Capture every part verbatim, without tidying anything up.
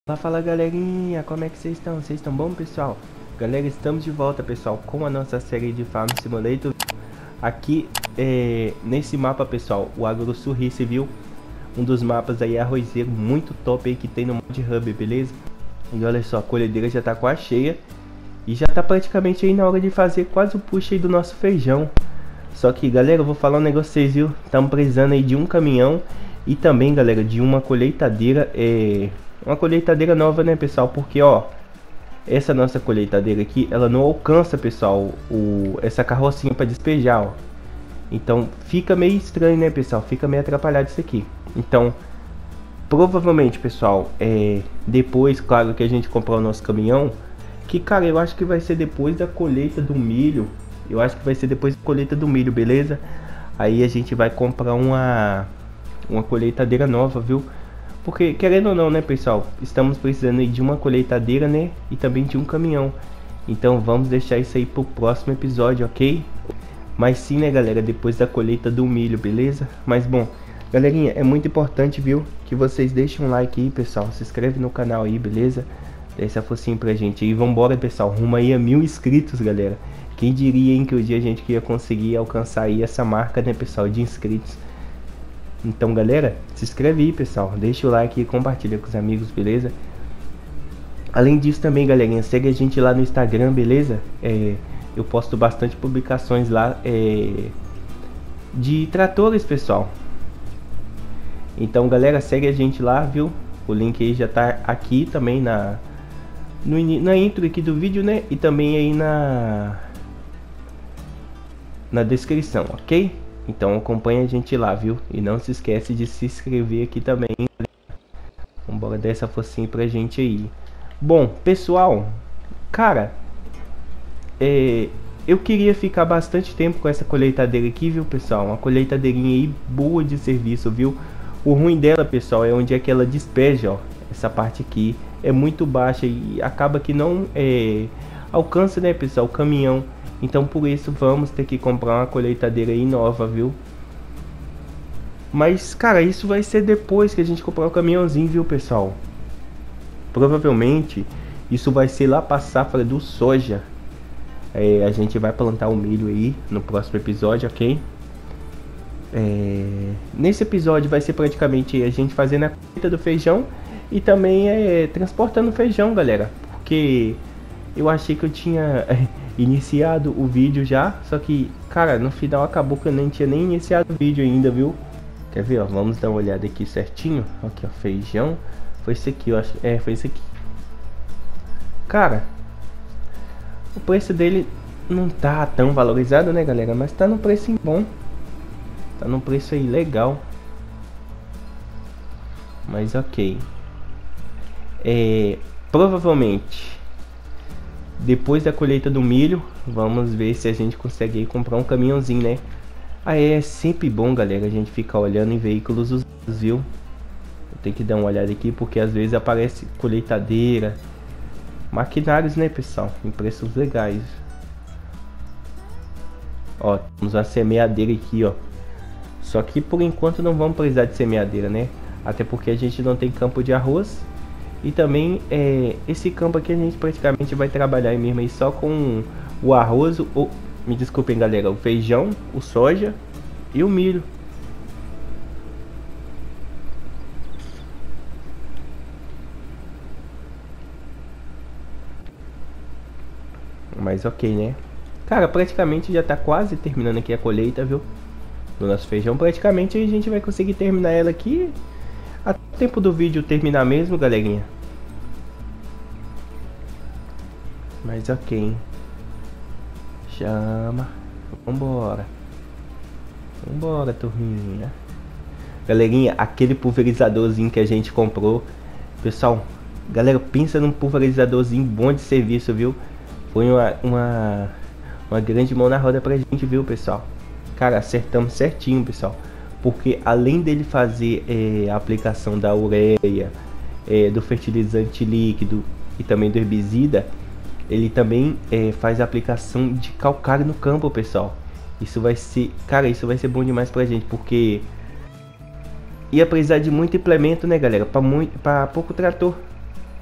Fala, fala galerinha, como é que vocês estão? Vocês estão bom, pessoal? Galera, estamos de volta, pessoal, com a nossa série de Farm Simulator. Aqui, é, nesse mapa, pessoal, o AgroSurrice, viu? Um dos mapas aí, arrozeiro, muito top aí que tem no Mod Hub, beleza? E olha só, a colhedeira já tá quase cheia. E já tá praticamente aí na hora de fazer quase o push aí do nosso feijão. Só que, galera, eu vou falar um negócio pra vocês, viu? Estamos precisando aí de um caminhão e também, galera, de uma colheitadeira, é... uma colheitadeira nova, né, pessoal? Porque, ó, essa nossa colheitadeira aqui, ela não alcança, pessoal, o... essa carrocinha para despejar, ó. Então, fica meio estranho, né, pessoal? Fica meio atrapalhado isso aqui. Então, provavelmente, pessoal, é... depois, claro, que a gente comprar o nosso caminhão, que, cara, eu acho que vai ser depois da colheita do milho. Eu acho que vai ser depois da colheita do milho, beleza? Aí a gente vai comprar uma... uma colheitadeira nova, viu? Porque, querendo ou não, né, pessoal, estamos precisando de uma colheitadeira, né, e também de um caminhão. Então vamos deixar isso aí pro próximo episódio, ok? Mas sim, né, galera, depois da colheita do milho, beleza? Mas bom, galerinha, é muito importante, viu, que vocês deixem um like aí, pessoal. Se inscreve no canal aí, beleza? Dá essa focinha pra gente aí. Vambora, pessoal, rumo aí a mil inscritos, galera. Quem diria, hein, que o dia a gente ia conseguir alcançar aí essa marca, né, pessoal, de inscritos. Então, galera, se inscreve aí, pessoal, deixa o like e compartilha com os amigos, beleza? Além disso também, galerinha, segue a gente lá no Instagram, beleza? É, eu posto bastante publicações lá é, de tratores, pessoal. Então, galera, segue a gente lá, viu? O link aí já tá aqui também na, no, na intro aqui do vídeo, né? E também aí na, na descrição, ok? Então acompanha a gente lá, viu? E não se esquece de se inscrever aqui também. Vambora dar essa focinha pra gente aí. Bom, pessoal, cara, é, eu queria ficar bastante tempo com essa colheitadeira aqui, viu, pessoal? Uma colheitadeirinha aí boa de serviço, viu? O ruim dela, pessoal, é onde é que ela despeja, ó. Essa parte aqui é muito baixa e acaba que não é, alcança, né, pessoal, o caminhão. Então por isso vamos ter que comprar uma colheitadeira aí nova, viu? Mas, cara, isso vai ser depois que a gente comprar o caminhãozinho, viu, pessoal? Provavelmente isso vai ser lá pra safra do soja. É, a gente vai plantar o milho aí no próximo episódio, ok? É, nesse episódio vai ser praticamente a gente fazendo a colheita do feijão e também é, transportando feijão, galera. Porque eu achei que eu tinha iniciado o vídeo já, só que, cara, no final acabou que eu nem tinha nem iniciado o vídeo ainda, viu? Quer ver, ó? Vamos dar uma olhada aqui certinho. Aqui, ó, feijão. Foi esse aqui, eu acho. É, foi esse aqui. Cara, o preço dele não tá tão valorizado, né, galera? Mas tá num preço bom. Tá num preço aí legal. Mas ok. É, provavelmente depois da colheita do milho, vamos ver se a gente consegue aí comprar um caminhãozinho, né? Ah, é sempre bom, galera, a gente ficar olhando em veículos usados, viu? Eu tenho que dar uma olhada aqui, porque às vezes aparece colheitadeira, maquinários, né, pessoal? Em preços legais. Ó, temos uma semeadeira aqui, ó. Só que por enquanto não vamos precisar de semeadeira, né? Até porque a gente não tem campo de arroz. E também é, esse campo aqui a gente praticamente vai trabalhar mesmo aí só com o arroz, ou, me desculpem, galera, o feijão, o soja e o milho. Mas ok, né? Cara, praticamente já tá quase terminando aqui a colheita, viu? Do nosso feijão, praticamente a gente vai conseguir terminar ela aqui até o tempo do vídeo terminar mesmo, galerinha. Mas ok. Chama. Vambora. Vambora, turminha. Galerinha, aquele pulverizadorzinho que a gente comprou. Pessoal, galera, pensa num pulverizadorzinho bom de serviço, viu? Foi uma, uma, uma grande mão na roda pra gente, viu, pessoal? Cara, acertamos certinho, pessoal. Porque além dele fazer é, a aplicação da ureia, é, do fertilizante líquido e também do herbicida, ele também é, faz a aplicação de calcário no campo, pessoal. Isso vai ser, cara, isso vai ser bom demais pra gente, porque ia precisar de muito implemento, né, galera, para muito, para pouco trator.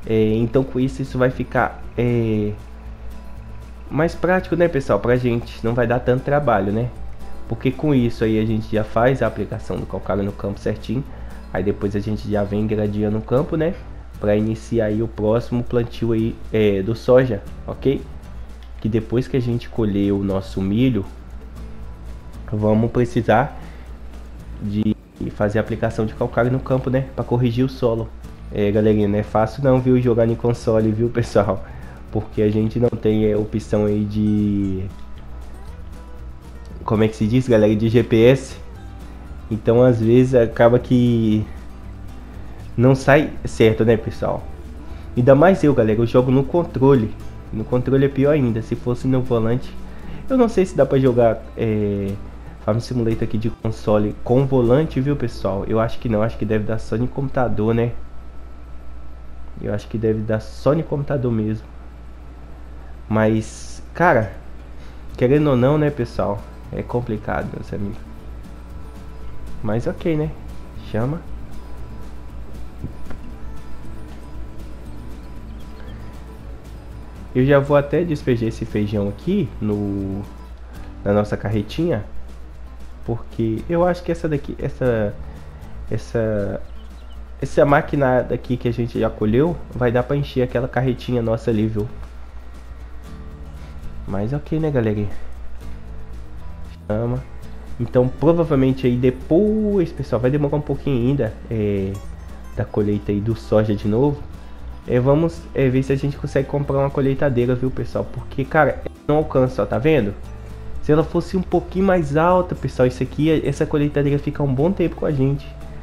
É, então com isso, isso vai ficar é, mais prático, né, pessoal, pra gente. Não vai dar tanto trabalho, né? Porque com isso aí a gente já faz a aplicação do calcário no campo certinho. Aí depois a gente já vem gradeando o campo, né? Para iniciar aí o próximo plantio aí é, do soja, ok? Que depois que a gente colher o nosso milho, vamos precisar de fazer a aplicação de calcário no campo, né? Para corrigir o solo. É, galerinha, não é fácil não, viu? Jogar em console, viu, pessoal? Porque a gente não tem é, opção aí de... Como é que se diz, galera? De G P S. Então às vezes acaba que não sai certo, né, pessoal? Ainda mais eu, galera, eu jogo no controle. No controle é pior ainda. Se fosse no volante, eu não sei se dá pra jogar é, Farm Simulator aqui de console com volante, viu, pessoal? Eu acho que não, acho que deve dar só em computador, né? Eu acho que deve dar só em computador mesmo. Mas, cara, querendo ou não, né, pessoal, é complicado, meus amigos. Mas ok, né? Chama. Eu já vou até despejar esse feijão aqui no na nossa carretinha, porque eu acho que essa daqui, essa essa essa máquina daqui que a gente já colheu, vai dar para encher aquela carretinha nossa ali, viu? Mas ok, né, galerinha? Chama. Então provavelmente aí depois, pessoal, vai demorar um pouquinho ainda é, da colheita aí do soja de novo. É, vamos é, ver se a gente consegue comprar uma colheitadeira, viu, pessoal? Porque, cara, não alcança, ó, tá vendo? Se ela fosse um pouquinho mais alta, pessoal, isso aqui, essa colheitadeira fica um bom tempo com a gente.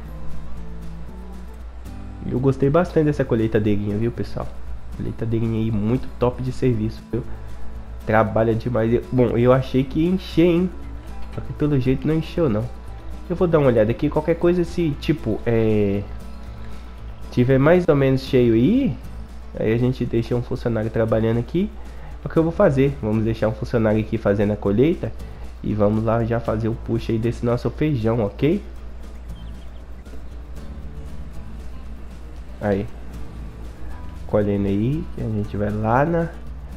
Eu gostei bastante dessa colheitadeirinha, viu, pessoal? Colheitadeirinha aí muito top de serviço, viu? Trabalha demais. Bom, eu achei que ia encher, hein? Só que pelo jeito não encheu, não. Eu vou dar uma olhada aqui. Qualquer coisa, se tipo, é... tiver mais ou menos cheio aí, aí a gente deixa um funcionário trabalhando aqui. É o que eu vou fazer. Vamos deixar um funcionário aqui fazendo a colheita. E vamos lá já fazer o push aí desse nosso feijão, ok? Aí. Colhendo aí. A gente vai lá na...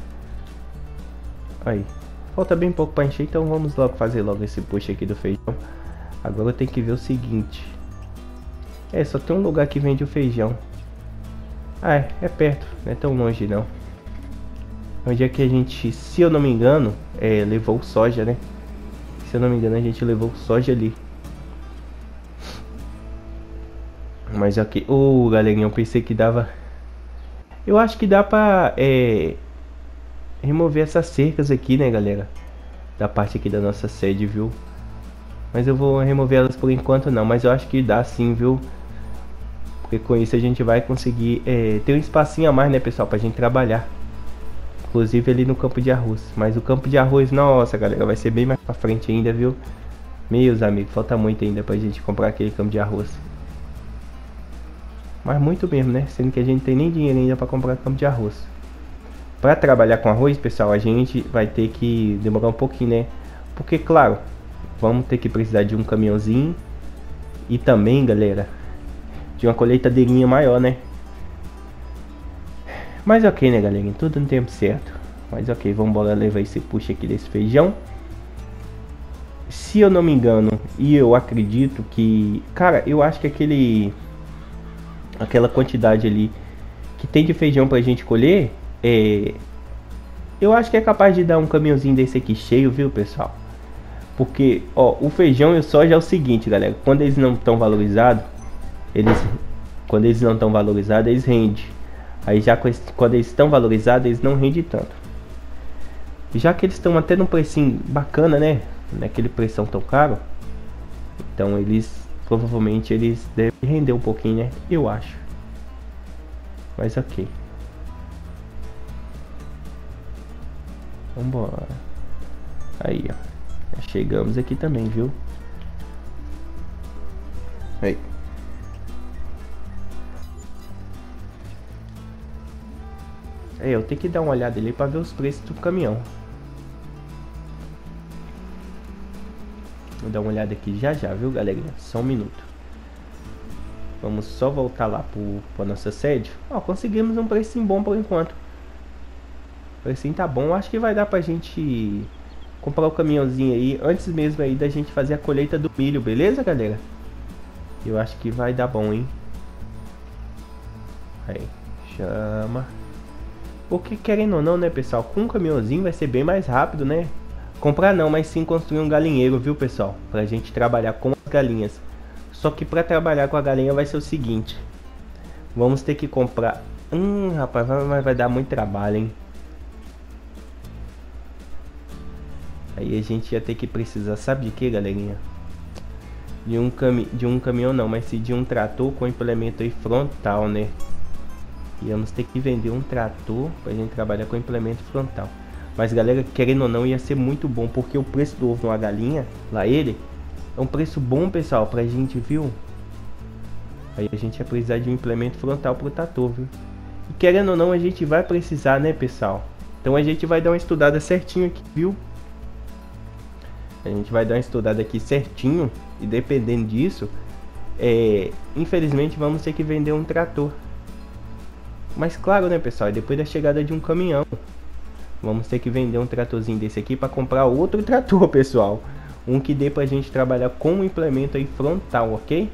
Aí. Falta bem pouco para encher, então vamos logo fazer logo esse push aqui do feijão. Agora eu tenho que ver o seguinte. É, só tem um lugar que vende o feijão. Ah, é, é perto, não é tão longe não. Onde é que a gente, se eu não me engano, é, levou soja, né? Se eu não me engano, a gente levou soja ali. Mas aqui, ô oh, galerinha, eu pensei que dava... Eu acho que dá pra é, remover essas cercas aqui, né, galera? Da parte aqui da nossa sede, viu? Mas eu vou remover elas por enquanto não, mas eu acho que dá sim, viu? Porque com isso a gente vai conseguir é, ter um espacinho a mais, né, pessoal, pra gente trabalhar. Inclusive ali no campo de arroz. Mas o campo de arroz, nossa, galera, vai ser bem mais pra frente ainda, viu? Meus amigos, falta muito ainda pra gente comprar aquele campo de arroz. Mas muito mesmo, né? Sendo que a gente tem nem dinheiro ainda pra comprar campo de arroz. Pra trabalhar com arroz, pessoal, a gente vai ter que demorar um pouquinho, né? Porque, claro, vamos ter que precisar de um caminhãozinho. E também, galera, de uma colheitadeirinha maior, né? Mas ok, né, galera? Tudo no tempo certo. Mas ok, vamos embora levar esse push aqui desse feijão. Se eu não me engano, e eu acredito que... Cara, eu acho que aquele... Aquela quantidade ali que tem de feijão pra gente colher, é... eu acho que é capaz de dar um caminhãozinho desse aqui cheio, viu, pessoal? Porque, ó, o feijão e o soja é o seguinte, galera. Quando eles não estão valorizados, eles... Quando eles não estão valorizados, eles rendem. Aí já quando eles estão valorizados, eles não rendem tanto. Já que eles estão até num precinho bacana, né? Não é aquele preção tão caro. Então eles, provavelmente, eles devem render um pouquinho, né? Eu acho. Mas ok. Vambora. Aí, ó. Já chegamos aqui também, viu? Aí. É, eu tenho que dar uma olhada ali para ver os preços do caminhão. Vou dar uma olhada aqui já já, viu, galera? Só um minuto. Vamos só voltar lá para nossa sede. Ó, conseguimos um precinho bom por enquanto. O precinho tá bom. Acho que vai dar pra gente comprar o caminhãozinho aí antes mesmo aí da gente fazer a colheita do milho, beleza, galera? Eu acho que vai dar bom, hein? Aí, chama. Porque querendo ou não, né, pessoal, com um caminhãozinho vai ser bem mais rápido, né? Comprar não, mas sim construir um galinheiro, viu, pessoal? Pra gente trabalhar com as galinhas. Só que pra trabalhar com a galinha vai ser o seguinte. Vamos ter que comprar... Hum, rapaz, vai, vai dar muito trabalho, hein? Aí a gente ia ter que precisar, sabe de que, galerinha? De um, cami de um caminhão não, mas sim de um trator com implemento aí frontal, né? Íamos ter que vender um trator pra gente trabalhar com implemento frontal. Mas galera, querendo ou não, ia ser muito bom, porque o preço do ovo de uma galinha, lá ele, é um preço bom, pessoal, pra gente, viu? Aí a gente ia precisar de um implemento frontal pro trator, viu? E querendo ou não, a gente vai precisar, né, pessoal? Então a gente vai dar uma estudada certinho aqui, viu? A gente vai dar uma estudada aqui certinho. E dependendo disso, é, infelizmente vamos ter que vender um trator. Mas claro, né, pessoal, depois da chegada de um caminhão, vamos ter que vender um tratorzinho desse aqui para comprar outro trator, pessoal. Um que dê pra gente trabalhar com um implemento aí frontal, ok?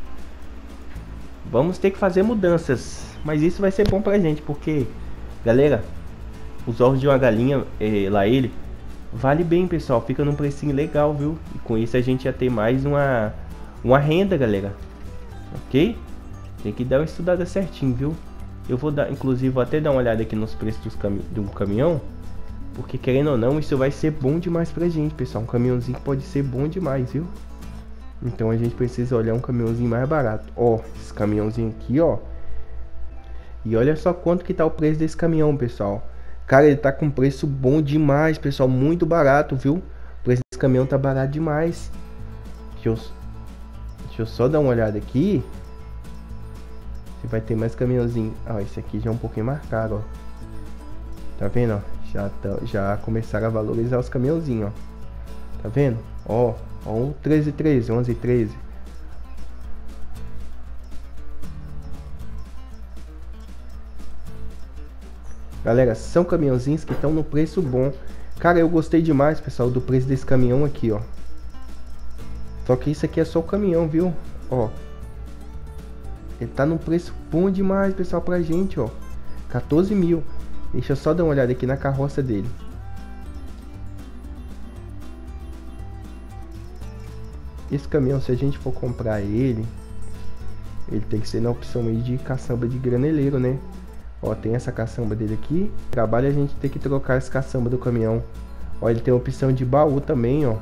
Vamos ter que fazer mudanças, mas isso vai ser bom pra gente, porque, galera, os ovos de uma galinha, é, lá ele, vale bem, pessoal, fica num precinho legal, viu? E com isso a gente ia ter mais uma, uma renda, galera, ok? Tem que dar uma estudada certinho, viu? Eu vou dar, inclusive, vou até dar uma olhada aqui nos preços dos cami do caminhão, porque querendo ou não, isso vai ser bom demais pra gente, pessoal. Um caminhãozinho pode ser bom demais, viu? Então a gente precisa olhar um caminhãozinho mais barato. Ó, esse caminhãozinho aqui, ó. E olha só quanto que tá o preço desse caminhão, pessoal. Cara, ele tá com preço bom demais, pessoal. Muito barato, viu? O preço desse caminhão tá barato demais. Deixa eu, deixa eu só dar uma olhada aqui. Se vai ter mais caminhãozinho. Ah, esse aqui já é um pouquinho mais caro, ó. Tá vendo, ó? Já, tá, já começaram a valorizar os caminhãozinhos, ó. Tá vendo? Ó, ó, um treze, treze, onze, treze. Galera, são caminhãozinhos que estão no preço bom. Cara, eu gostei demais, pessoal, do preço desse caminhão aqui, ó. Só que isso aqui é só o caminhão, viu? Ó. Ele tá num preço bom demais, pessoal, pra gente, ó. quatorze mil. Deixa eu só dar uma olhada aqui na carroça dele. Esse caminhão, se a gente for comprar ele, ele tem que ser na opção aí de caçamba de graneleiro, né? Ó, tem essa caçamba dele aqui. Trabalho a gente tem que trocar essa caçamba do caminhão. Ó, ele tem a opção de baú também, ó.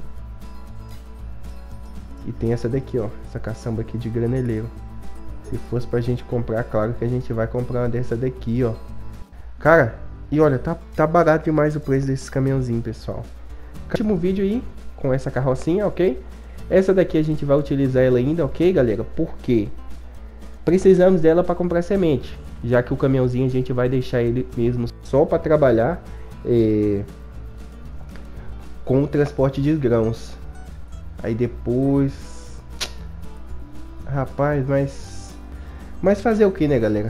E tem essa daqui, ó. Essa caçamba aqui de graneleiro. Se fosse pra gente comprar, claro que a gente vai comprar uma dessa daqui, ó. Cara, e olha, tá, tá barato demais o preço desses caminhãozinhos, pessoal. Último vídeo aí, com essa carrocinha, ok? Essa daqui a gente vai utilizar ela ainda, ok, galera? Por quê? Precisamos dela para comprar semente. Já que o caminhãozinho a gente vai deixar ele mesmo só para trabalhar é, com o transporte de grãos. Aí depois... Rapaz, mas... Mas fazer o que, né, galera?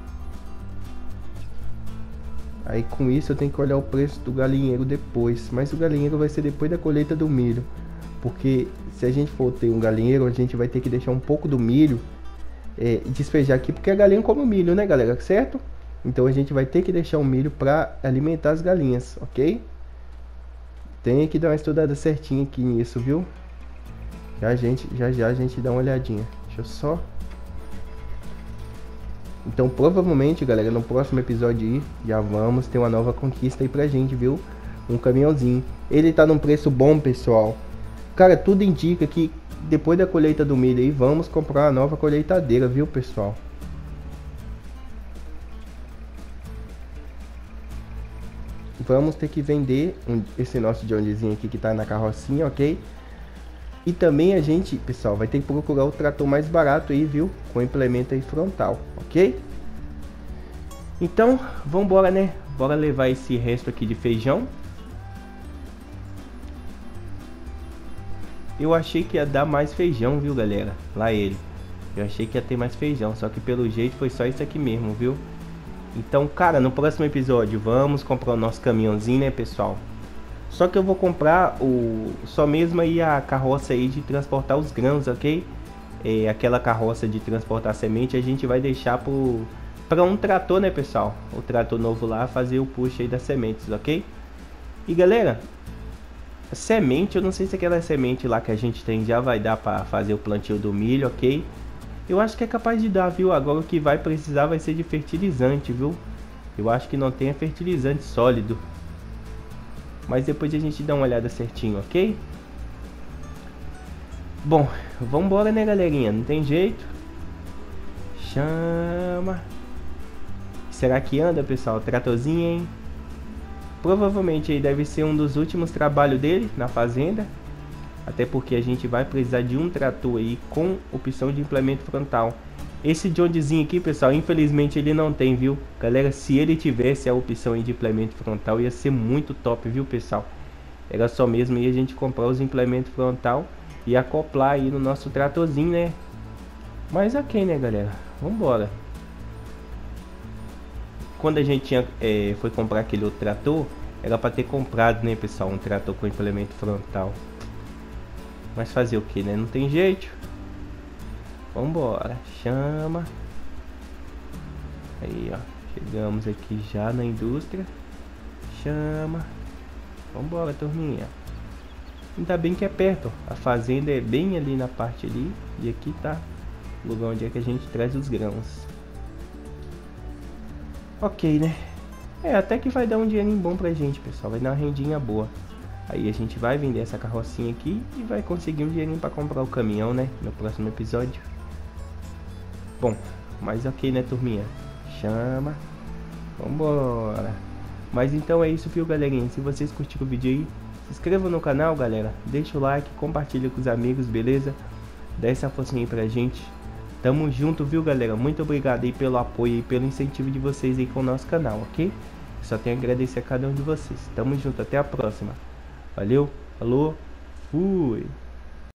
Aí com isso eu tenho que olhar o preço do galinheiro depois. Mas o galinheiro vai ser depois da colheita do milho. Porque se a gente for ter um galinheiro, a gente vai ter que deixar um pouco do milho é, e despejar aqui. Porque a galinha come milho, né, galera? Certo? Então a gente vai ter que deixar o milho para alimentar as galinhas, ok? Tem que dar uma estudada certinha aqui nisso, viu? Já, a gente, já já a gente dá uma olhadinha. Deixa eu só... Então provavelmente, galera, no próximo episódio aí, já vamos ter uma nova conquista aí pra gente, viu? Um caminhãozinho. Ele tá num preço bom, pessoal. Cara, tudo indica que depois da colheita do milho aí, vamos comprar uma nova colheitadeira, viu, pessoal? Vamos ter que vender um, esse nosso Johnnyzinho aqui que tá na carrocinha, ok? E também a gente, pessoal, vai ter que procurar o trator mais barato aí, viu? Com implemento aí frontal, ok? Então, vambora, né? Bora levar esse resto aqui de feijão. Eu achei que ia dar mais feijão, viu, galera? Lá ele. Eu achei que ia ter mais feijão, só que pelo jeito foi só isso aqui mesmo, viu? Então, cara, no próximo episódio vamos comprar o nosso caminhãozinho, né, pessoal? Só que eu vou comprar o só mesmo aí a carroça aí de transportar os grãos, ok? É, aquela carroça de transportar semente a gente vai deixar pro, pra um trator, né, pessoal? O trator novo lá fazer o push aí das sementes, ok? E galera, a semente, eu não sei se aquela semente lá que a gente tem já vai dar pra fazer o plantio do milho, ok? Eu acho que é capaz de dar, viu? Agora o que vai precisar vai ser de fertilizante, viu? Eu acho que não tem fertilizante sólido. Mas depois a gente dá uma olhada certinho, ok? Bom, vambora, né, galerinha? Não tem jeito. Chama. Será que anda, pessoal? Tratorzinho, hein? Provavelmente aí deve ser um dos últimos trabalhos dele na fazenda. Até porque a gente vai precisar de um trator aí com opção de implemento frontal. Esse Johnzinho aqui, pessoal, infelizmente ele não tem, viu? Galera, se ele tivesse a opção aí de implemento frontal, ia ser muito top, viu, pessoal? Era só mesmo aí a gente comprar os implementos frontal e acoplar aí no nosso tratorzinho, né? Mas ok, né, galera? Vambora. Quando a gente tinha, é, foi comprar aquele outro trator, era para ter comprado, né, pessoal, um trator com implemento frontal. Mas fazer o que, né? Não tem jeito. Vambora. Chama. Aí, ó. Chegamos aqui já na indústria. Chama. Vambora, turminha. Ainda bem que é perto, ó. A fazenda é bem ali na parte ali. E aqui tá o lugar onde é que a gente traz os grãos. Ok, né? É, até que vai dar um dinheirinho bom pra gente, pessoal. Vai dar uma rendinha boa. Aí a gente vai vender essa carrocinha aqui e vai conseguir um dinheirinho pra comprar o caminhão, né? No próximo episódio. Bom, mas ok, né, turminha? Chama. Vambora. Mas então é isso, viu, galerinha? Se vocês curtiram o vídeo aí, se inscrevam no canal, galera. Deixa o like, compartilha com os amigos, beleza? Dá essa forcinha aí pra gente. Tamo junto, viu, galera? Muito obrigado aí pelo apoio e pelo incentivo de vocês aí com o nosso canal, ok? Só tenho a agradecer a cada um de vocês. Tamo junto, até a próxima. Valeu, falou, fui!